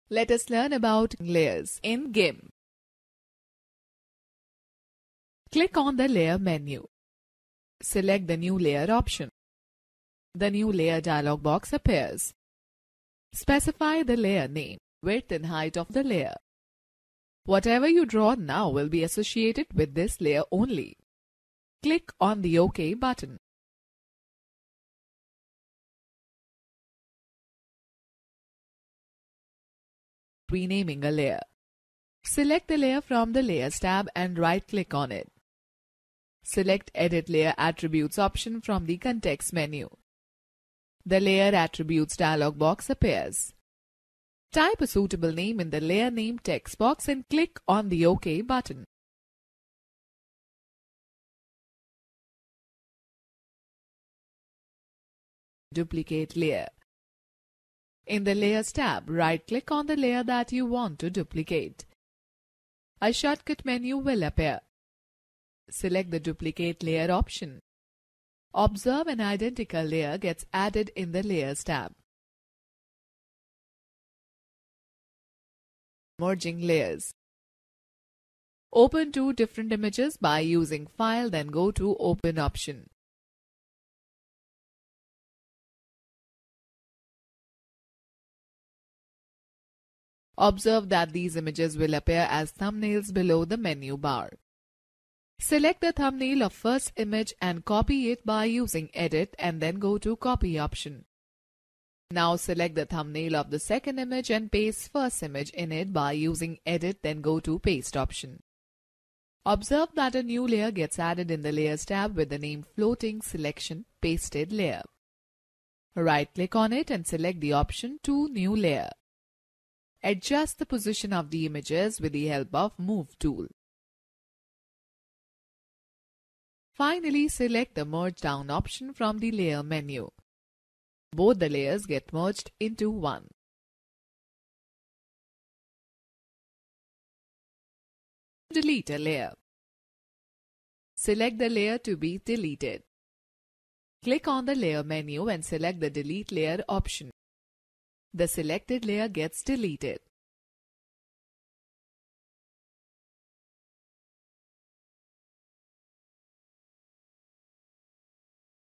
Let us learn about layers in GIMP. Click on the Layer menu. Select the New Layer option. The New Layer dialog box appears. Specify the layer name, width and height of the layer. Whatever you draw now will be associated with this layer only. Click on the OK button. Renaming a layer. Select the layer from the Layers tab and right-click on it. Select Edit Layer Attributes option from the context menu. The Layer Attributes dialog box appears. Type a suitable name in the Layer Name text box and click on the OK button. Duplicate layer. In the Layers tab, right-click on the layer that you want to duplicate. A shortcut menu will appear. Select the Duplicate Layer option. Observe an identical layer gets added in the Layers tab. Merging layers. Open two different images by using File, then go to Open option. Observe that these images will appear as thumbnails below the menu bar. Select the thumbnail of first image and copy it by using Edit and then go to Copy option. Now select the thumbnail of the second image and paste first image in it by using Edit, then go to Paste option. Observe that a new layer gets added in the Layers tab with the name Floating Selection Pasted Layer. Right-click on it and select the option to New Layer. Adjust the position of the images with the help of Move tool. Finally, select the Merge Down option from the Layer menu. Both the layers get merged into one. Delete a layer. Select the layer to be deleted. Click on the Layer menu and select the Delete Layer option. The selected layer gets deleted.